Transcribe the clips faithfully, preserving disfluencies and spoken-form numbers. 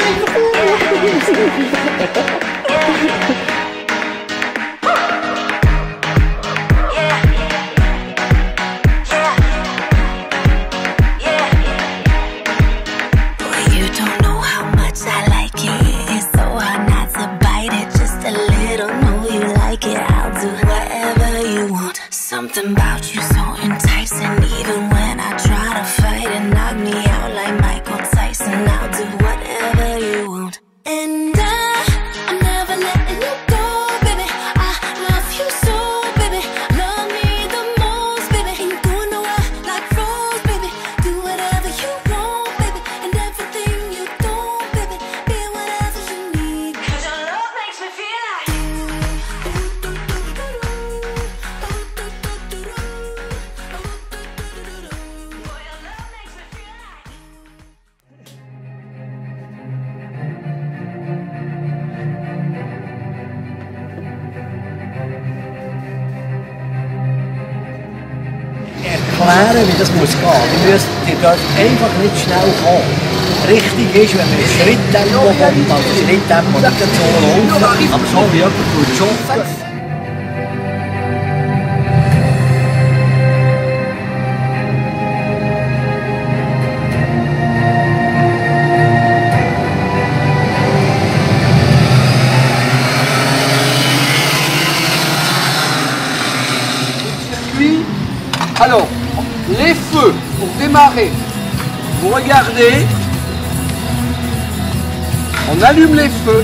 Something about you so enticing. Even when I try to fight and knock me out like Michael Tyson, I'll do whatever you want. And I, I'm never letting you go, baby. I love you so, baby. Love me the most, baby. Ain't going nowhere like Rose, baby. Do whatever you want, baby. And everything you don't, baby. Be whatever you need. 'Cause your love makes me feel like erklären, wie das muss gehen. Ihr, müsst, ihr dürft einfach nicht schnell kommen. Richtig ist, wenn man Schritttempo kommt, also Schritttempo nicht so laufen, aber so wie jemand joggen. Alors, les feux, pour démarrer, vous regardez, on allume les feux.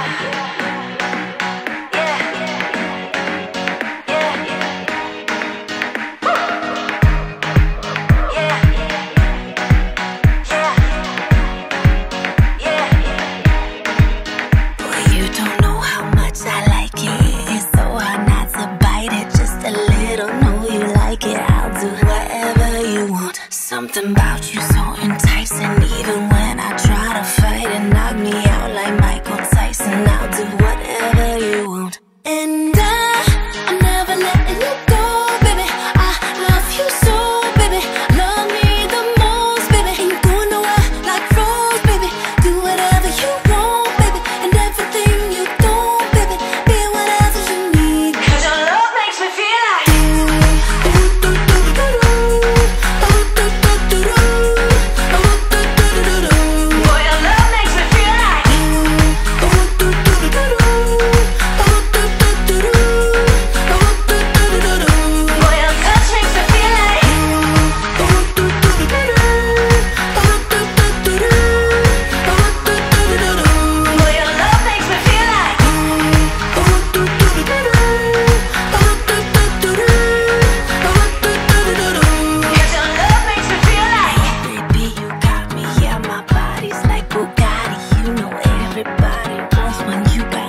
Something about you so enticing. Even when I try to fight and knock me out like Michael Tyson, I'll do whatever you want. And I, I'm never letting you go, baby. I love you so, baby. Love me the most, baby. Ain't going nowhere like Rose, baby. Do whatever you want, baby. And everything you don't, baby. Be whatever you need. Cause your love makes me feel like everybody wants when you got